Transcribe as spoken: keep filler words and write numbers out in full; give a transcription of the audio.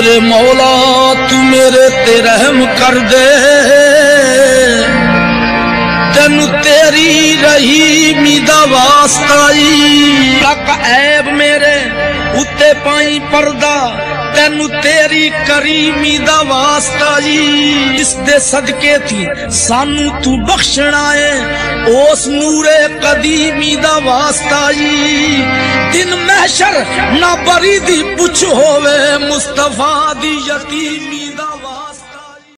मेरे मौला तू मेरे ते रहम कर दे, तेनू तेरी रही मीदा वास्ताई। तक ऐब मेरे उत्ते पाई पर्दा, तेनू तेरी करीमी दा वास्ता जी। इस दे सदके थी सानू तू बख्शना है, ओस नूरे कदीमी दा वास्ता जी। दिन महशर ना बरी दी पुछ होवे, मुस्तफा दी यतीमी